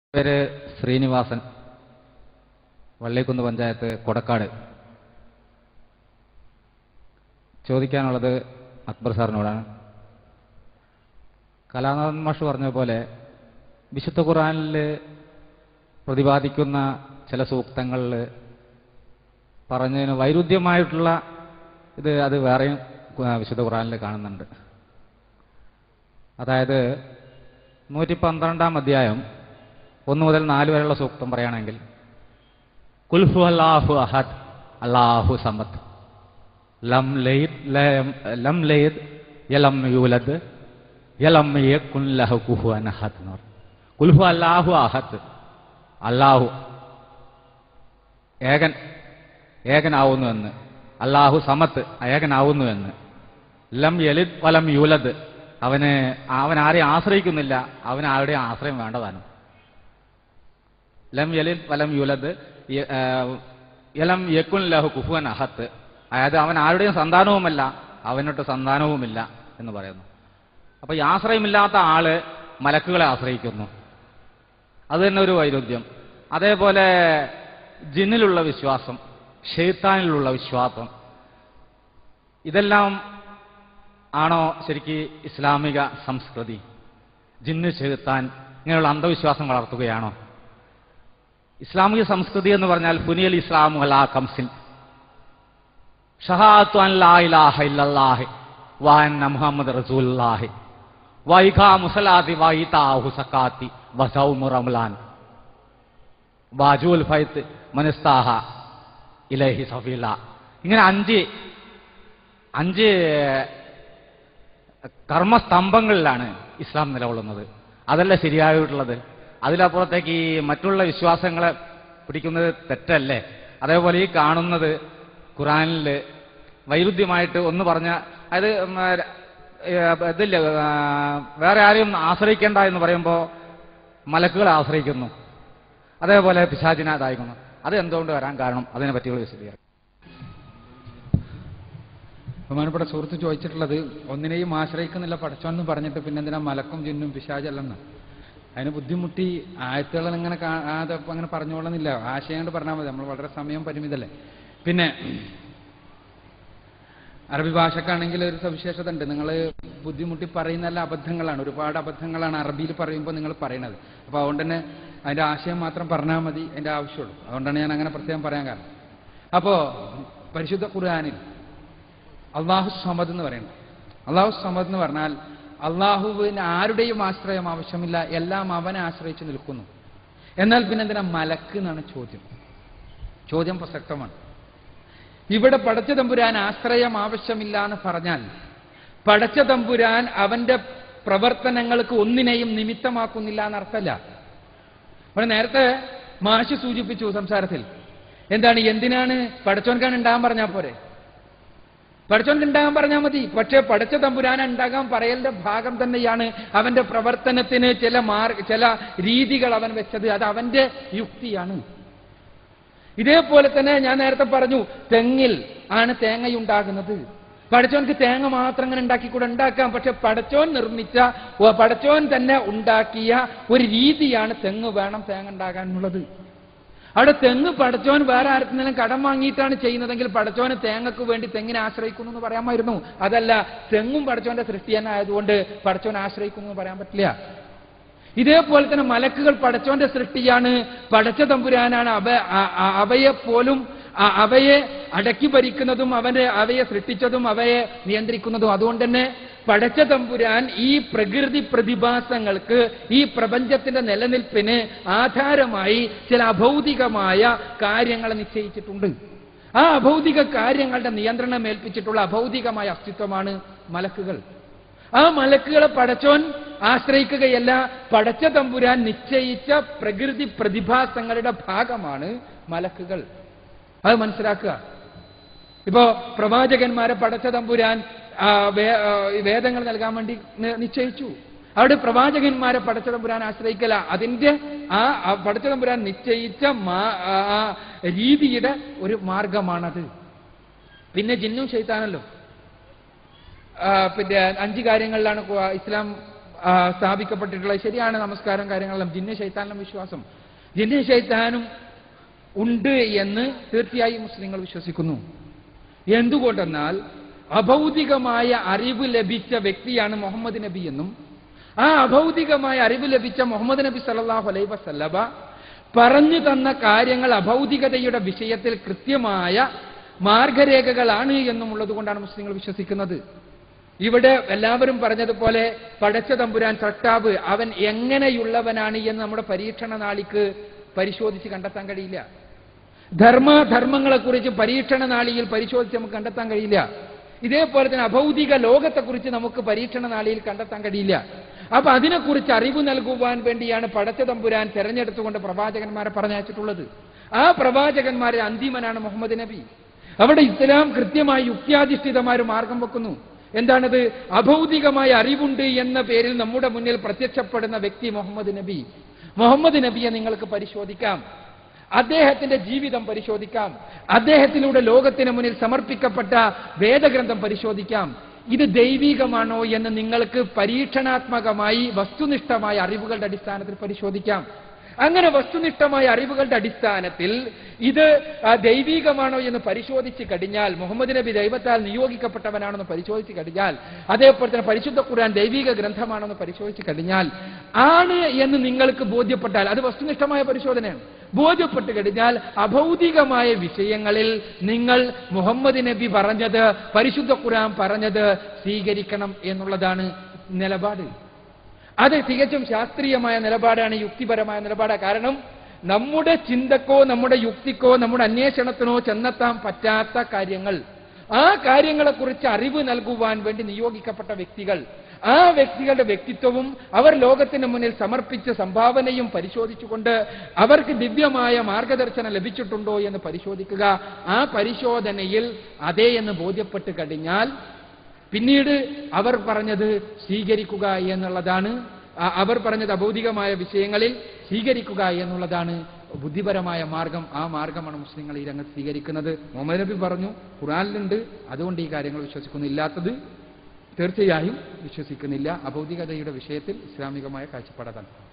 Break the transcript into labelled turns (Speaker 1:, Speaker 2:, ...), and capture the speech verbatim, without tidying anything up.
Speaker 1: പേര് ശ്രീനിവാസൻ, വള്ളിക്കുന്ന് പഞ്ചായത്ത് കൊടക്കാട്. ചോദിക്കാനുള്ളത് അക്ബർ സാറിനോടാണ്. കലാനാഥൻ മാഷ് പറഞ്ഞ പോലെ വിശുദ്ധ ഖുർആനിൽ പ്രതിപാദിക്കുന്ന ചില സൂക്തങ്ങളിൽ പറഞ്ഞതിന് വൈരുദ്ധ്യമായിട്ടുള്ള ഇത് അത് വേറെയും വിശുദ്ധ ഖുർആനിൽ കാണുന്നുണ്ട്. അതായത് നൂറ്റി പന്ത്രണ്ടാം അധ്യായം ഒന്ന് മുതൽ നാല് വരെയുള്ള സൂക്തം പറയുകയാണെങ്കിൽ, കുൽഹു അല്ലാഹു അഹദ് അല്ലാഹു സമദ് ലം ലൈദ് ലം ലൈദ് യലം യൂലദ് യലം യകുൻ ലഹു കുഫുവൻ അഹദ് എന്ന് പറഞ്ഞു. കുൽഹു അല്ലാഹു അഹദ്, അല്ലാഹു ഏകൻ ഏകനാവുന്നുവെന്ന്, അല്ലാഹു സമത്ത് ഏകനാവുന്നുവെന്ന്, ലം യലിദ് വലം യൂലദ് അവന് അവൻ ആരെയും ആശ്രയിക്കുന്നില്ല, അവന് ആരുടെയും ആശ്രയം വേണ്ടതാണ്. ലം യലിദ് വലം യൂലദ് യലം യകുൻ ലഹു കുഫുവൻ അഹദ്, അതായത് അവൻ ആരുടെയും സന്താനവുമല്ല, അവനൊട്ട് സന്താനവുമില്ല എന്ന് പറയുന്നു. അപ്പൊ ഈ ആശ്രയമില്ലാത്ത ആള് മലക്കുകളെ ആശ്രയിക്കുന്നു, അത് തന്നെ ഒരു വൈരുദ്ധ്യം. അതേപോലെ ജിന്നിലുള്ള വിശ്വാസം, ഷെയ്ത്താനിലുള്ള വിശ്വാസം, ഇതെല്ലാം ആണോ ശരിക്ക് ഇസ്ലാമിക സംസ്കൃതി? ജിന്ന്, ഷെയ്ത്താൻ ഇങ്ങനെയുള്ള അന്ധവിശ്വാസം വളർത്തുകയാണോ? ഇസ്ലാമിക സംസ്കൃതി എന്ന് പറഞ്ഞാൽ ബുനിയൽ ഇസ്ലാമു അലാ ഖംസിൻ ഷഹാദത്തു അൻ ലാ ഇലാഹ ഇല്ലല്ലാഹ് വ അന്ന മുഹമ്മദ് റസൂലുള്ളാഹി വ ഇഖാമു സ്വലാത്തി വ ഈതാഉ സക്കാത്തി വ സൗമു റമളാൻ വ ജുൽ ഫൈത്ത് മനസ്താഹ ഇലൈഹി സഫീല. ഇങ്ങനെ അഞ്ച് അഞ്ച് കർമ്മസ്തംഭങ്ങളിലാണ് ഇസ്ലാം നിലകൊള്ളുന്നത്. അതല്ല ശരിയായിട്ടുള്ളത്. അതിലപ്പുറത്തേക്ക് ഈ മറ്റുള്ള വിശ്വാസങ്ങളെ പിടിക്കുന്നത് തെറ്റല്ലേ? അതേപോലെ ഈ കാണുന്നത് ഖുറാനിൽ വൈരുദ്ധ്യമായിട്ട് ഒന്ന് പറഞ്ഞ, അതായത് ഇതില്ല, വേറെ ആരെയും ആശ്രയിക്കേണ്ട എന്ന് പറയുമ്പോൾ മലക്കുകളെ ആശ്രയിക്കുന്നു, അതേപോലെ പിശാചിനെ അതായിക്കുന്നു. അത് എന്തുകൊണ്ട് വരാൻ കാരണം? അതിനെ പറ്റിയുള്ള വിശദീകരണം.
Speaker 2: ബഹുമാനപ്പെട്ട സുഹൃത്ത് ചോദിച്ചിട്ടുള്ളത്, ഒന്നിനെയും ആശ്രയിക്കുന്നില്ല പടച്ചോൻ എന്ന് പറഞ്ഞിട്ട് പിന്നെ എന്തിനാ മലക്കും ജിന്നും പിശാചല്ലെന്ന്. അതിന് ബുദ്ധിമുട്ടി ആയത്തുകൾ ഇങ്ങനെ അതപ്പം അങ്ങനെ പറഞ്ഞോളുന്നില്ല, ആശയം കൊണ്ട് പറഞ്ഞാൽ മതി. നമ്മൾ വളരെ സമയം പരിമിതല്ലേ. പിന്നെ അറബി ഭാഷക്കാണെങ്കിൽ ഒരു സവിശേഷത ഉണ്ട്, നിങ്ങൾ ബുദ്ധിമുട്ടി പറയുന്നല്ല അബദ്ധങ്ങളാണ്, ഒരുപാട് അബദ്ധങ്ങളാണ് അറബിയിൽ പറയുമ്പോൾ നിങ്ങൾ പറയുന്നത്. അപ്പോൾ അതുകൊണ്ട് തന്നെ അതിൻ്റെ ആശയം മാത്രം പറഞ്ഞാൽ മതി, അതിൻ്റെ ആവശ്യമുള്ളൂ. അതുകൊണ്ടാണ് ഞാൻ അങ്ങനെ പ്രത്യേകം പറയാൻ കാരണം. അപ്പോൾ പരിശുദ്ധ ഖുർആനിൽ അള്ളാഹു സമദ് എന്ന് പറയുന്നത്, അള്ളാഹു സമദ് എന്ന് പറഞ്ഞാൽ അള്ളാഹുവിന് ആരുടെയും ആശ്രയം ആവശ്യമില്ല, എല്ലാം അവനെ ആശ്രയിച്ച് നിൽക്കുന്നു. എന്നാൽ പിന്നെ എന്തിനാ മലക്ക് എന്നാണ് ചോദ്യം. ചോദ്യം പ്രസക്തമാണ്. ഇവിടെ പടച്ച തമ്പുരാൻ ആശ്രയം ആവശ്യമില്ല എന്ന് പറഞ്ഞാൽ പടച്ച തമ്പുരാൻ അവന്റെ പ്രവർത്തനങ്ങൾക്ക് ഒന്നിനെയും നിമിത്തമാക്കുന്നില്ല എന്നർത്ഥമല്ല. അവിടെ നേരത്തെ മാഷ് സൂചിപ്പിച്ചു സംസാരത്തിൽ, എന്താണ് എന്തിനാണ് പടച്ചോൻകാൻ ഉണ്ടാകാൻ പറഞ്ഞാൽ പോരെ? പടച്ചോൻ ഉണ്ടാകാൻ പറഞ്ഞാൽ മതി. പക്ഷേ പടച്ച തമ്പുരാൻ ഉണ്ടാകാൻ പറയലിന്റെ ഭാഗം തന്നെയാണ് അവന്റെ പ്രവർത്തനത്തിന് ചില മാർ ചില രീതികൾ അവൻ വെച്ചത്. അത് അവന്റെ യുക്തിയാണ്. ഇതേപോലെ തന്നെ ഞാൻ നേരത്തെ പറഞ്ഞു, തെങ്ങിൽ ആണ് തേങ്ങയുണ്ടാകുന്നത്. പടച്ചോൻക്ക് തേങ്ങ മാത്രം അങ്ങനെ ഉണ്ടാക്കിക്കൂടെ? ഉണ്ടാക്കാം. പക്ഷെ പടച്ചോൻ നിർമ്മിച്ച, പടച്ചോൻ തന്നെ ഉണ്ടാക്കിയ ഒരു രീതിയാണ് തെങ്ങ് വേണം തേങ്ങ ഉണ്ടാകാനുള്ളത്. അവിടെ തെങ്ങ് പടച്ചോൻ വേറെ ആർക്കെങ്കിലും കടം വാങ്ങിയിട്ടാണ് ചെയ്യുന്നതെങ്കിൽ പടച്ചോന് തേങ്ങക്ക് വേണ്ടി തെങ്ങിനെ ആശ്രയിക്കുന്നു എന്ന് പറയാമായിരുന്നു. അതല്ല, തെങ്ങും പടച്ചോന്റെ സൃഷ്ടി തന്നെ ആയതുകൊണ്ട് പടച്ചോൻ ആശ്രയിക്കുന്നു എന്ന് പറയാൻ പറ്റില്ല. ഇതേപോലെ തന്നെ മലക്കുകൾ പടച്ചോന്റെ സൃഷ്ടിയാണ്, പടച്ച തമ്പുരാനാണ് അവ അവയെ പോലും അവയെ അടക്കി ഭരിക്കുന്നതും അവന്റെ അവയെ സൃഷ്ടിച്ചതും അവയെ നിയന്ത്രിക്കുന്നതും. അതുകൊണ്ട് തന്നെ പടച്ച തമ്പുരാൻ ഈ പ്രകൃതി പ്രതിഭാസങ്ങൾക്ക്, ഈ പ്രപഞ്ചത്തിന്റെ നിലനിൽപ്പിന് ആധാരമായി ചില അഭൗതികമായ കാര്യങ്ങൾ നിശ്ചയിച്ചിട്ടുണ്ട്. ആ അഭൗതിക കാര്യങ്ങളുടെ നിയന്ത്രണം ഏൽപ്പിച്ചിട്ടുള്ള അഭൗതികമായ അസ്തിത്വമാണ് മലക്കുകൾ. ആ മലക്കുകളെ പടച്ചോൻ ആശ്രയിക്കുകയല്ല, പടച്ച തമ്പുരാൻ നിശ്ചയിച്ച പ്രകൃതി പ്രതിഭാസങ്ങളുടെ ഭാഗമാണ് മലക്കുകൾ. അത് മനസ്സിലാക്കുക. ഇപ്പോ പ്രവാചകന്മാരെ പടച്ച തമ്പുരാൻ വേദങ്ങൾ നൽകാൻ വേണ്ടി നിശ്ചയിച്ചു. അവിടെ പ്രവാചകന്മാരെ പടച്ച തമ്പുരാൻ ആശ്രയിക്കല, അതിന്റെ ആ പടച്ച തമ്പുരാൻ നിശ്ചയിച്ച രീതിയുടെ ഒരു മാർഗമാണത്. പിന്നെ ജിന്നും ശൈത്താനല്ലോ. പിന്നെ അഞ്ച് കാര്യങ്ങളിലാണ് ഇസ്ലാം സ്ഥാപിക്കപ്പെട്ടിട്ടുള്ളത്. ശരിയാണ്, നമസ്കാരം കാര്യങ്ങളെല്ലാം. ജിന്ന് ശൈത്താനെല്ലാം വിശ്വാസം, ജിന്ന് ശൈത്താനും ഉണ്ട് എന്ന് തീർച്ചയായും മുസ്ലിങ്ങൾ വിശ്വസിക്കുന്നു. എന്തുകൊണ്ടെന്നാൽ അഭൗതികമായ അറിവ് ലഭിച്ച വ്യക്തിയാണ് മുഹമ്മദ് നബി എന്നും ആ അഭൗതികമായ അറിവ് ലഭിച്ച മുഹമ്മദ് നബി സല്ലല്ലാഹു അലൈഹി വസല്ലമ പറഞ്ഞു തന്ന കാര്യങ്ങൾ അഭൗതികതയുടെ വിഷയത്തിൽ കൃത്യമായ മാർഗരേഖകളാണ് എന്നുമുള്ളത് കൊണ്ടാണ് മുസ്ലിങ്ങൾ വിശ്വസിക്കുന്നത്. ഇവിടെ എല്ലാവരും പറഞ്ഞതുപോലെ പടച്ച തമ്പുരാൻ സൃഷ്ടാവ് അവൻ എങ്ങനെയുള്ളവനാണ് എന്ന് നമ്മുടെ പരീക്ഷണ നാളിക്ക് പരിശോധിച്ച് കണ്ടെത്താൻ കഴിയില്ല. ധർമ്മധർമ്മങ്ങളെക്കുറിച്ച് പരീക്ഷണ നാളിയിൽ പരിശോധിച്ച് നമുക്ക് കണ്ടെത്താൻ കഴിയില്ല. ഇതേപോലെ തന്നെ അഭൗതിക ലോകത്തെക്കുറിച്ച് നമുക്ക് പരീക്ഷണ നാളിയിൽ കണ്ടെത്താൻ കഴിയില്ല. അപ്പൊ അതിനെക്കുറിച്ച് അറിവ് നൽകുവാൻ വേണ്ടിയാണ് പടച്ച തമ്പുരാൻ തെരഞ്ഞെടുത്തുകൊണ്ട് പ്രവാചകന്മാരെ പറഞ്ഞയച്ചിട്ടുള്ളത്. ആ പ്രവാചകന്മാരെ അന്തിമനാണ് മുഹമ്മദ് നബി. അവിടെ ഇസ്ലാം കൃത്യമായി യുക്തിയാധിഷ്ഠിതമായ ഒരു മാർഗം വെക്കുന്നു. എന്താണത്? അഭൗതികമായ അറിവുണ്ട് എന്ന പേരിൽ നമ്മുടെ മുന്നിൽ പ്രത്യക്ഷപ്പെടുന്ന വ്യക്തി മുഹമ്മദ് നബി. മുഹമ്മദ് നബിയെ നിങ്ങൾക്ക് പരിശോധിക്കാം, അദ്ദേഹത്തിന്റെ ജീവിതം പരിശോധിക്കാം, അദ്ദേഹത്തിലൂടെ ലോകത്തിന് മുന്നിൽ സമർപ്പിക്കപ്പെട്ട വേദഗ്രന്ഥം പരിശോധിക്കാം. ഇത് ദൈവികമാണോ എന്ന് നിങ്ങൾക്ക് പരീക്ഷണാത്മകമായി വസ്തുനിഷ്ഠമായ അറിവുകളുടെ അടിസ്ഥാനത്തിൽ പരിശോധിക്കാം. അങ്ങനെ വസ്തുനിഷ്ഠമായ അറിവുകളുടെ അടിസ്ഥാനത്തിൽ ഇത് ദൈവികമാണോ എന്ന് പരിശോധിച്ച് കഴിഞ്ഞാൽ, മുഹമ്മദ് നബി ദൈവത്താൽ നിയോഗിക്കപ്പെട്ടവനാണെന്ന് പരിശോധിച്ച് കഴിഞ്ഞാൽ, അതേപോലെ തന്നെ പരിശുദ്ധ ഖുർആൻ ദൈവിക ഗ്രന്ഥമാണെന്ന് പരിശോധിച്ച് കഴിഞ്ഞാൽ, ആണ് എന്ന് നിങ്ങൾക്ക് ബോധ്യപ്പെട്ടാൽ, അത് വസ്തുനിഷ്ഠമായ പരിശോധനയാണ്. ബോധ്യപ്പെട്ട് കഴിഞ്ഞാൽ അഭൗതികമായ വിഷയങ്ങളിൽ നിങ്ങൾ മുഹമ്മദ് നബി പറഞ്ഞത്, പരിശുദ്ധ ഖുർആൻ പറഞ്ഞത് സ്വീകരിക്കണം എന്നുള്ളതാണ് നിലപാട്. അത് തികച്ചും ശാസ്ത്രീയമായ നിലപാടാണ്, യുക്തിപരമായ നിലപാടാണ്. കാരണം നമ്മുടെ ചിന്തക്കോ നമ്മുടെ യുക്തിക്കോ നമ്മുടെ അന്വേഷണത്തിനോ ചെന്നെത്താൻ പറ്റാത്ത കാര്യങ്ങൾ, ആ കാര്യങ്ങളെക്കുറിച്ച് അറിവ് നൽകുവാൻ വേണ്ടി നിയോഗിക്കപ്പെട്ട വ്യക്തികൾ, ആ വ്യക്തികളുടെ വ്യക്തിത്വവും അവർ ലോകത്തിന് മുന്നിൽ സമർപ്പിച്ച സംഭാവനയും പരിശോധിച്ചുകൊണ്ട് അവർക്ക് ദിവ്യമായ മാർഗദർശനം ലഭിച്ചിട്ടുണ്ടോ എന്ന് പരിശോധിക്കുക. ആ പരിശോധനയിൽ അതേ എന്ന് ബോധ്യപ്പെട്ട് കഴിഞ്ഞാൽ പിന്നീട് അവർ പറഞ്ഞത് സ്വീകരിക്കുക എന്നുള്ളതാണ്. അവർ പറഞ്ഞത് അഭൗതികമായ വിഷയങ്ങളിൽ സ്വീകരിക്കുക എന്നുള്ളതാണ് ബുദ്ധിപരമായ മാർഗം. ആ മാർഗമാണ് മുസ്ലിങ്ങൾ ഈ രംഗത്ത് സ്വീകരിക്കുന്നത്. മുഹമ്മദ് നബി പറഞ്ഞു, ഖുർആനിലുണ്ട്, അതുകൊണ്ട് ഈ കാര്യങ്ങൾ വിശ്വസിക്കുന്നില്ലാത്തത് തീർച്ചയായും വിശ്വസിക്കുന്നില്ല. അഭൗതികതയുടെ വിഷയത്തിൽ ഇസ്ലാമികമായ കാഴ്ചപ്പാടാണ്.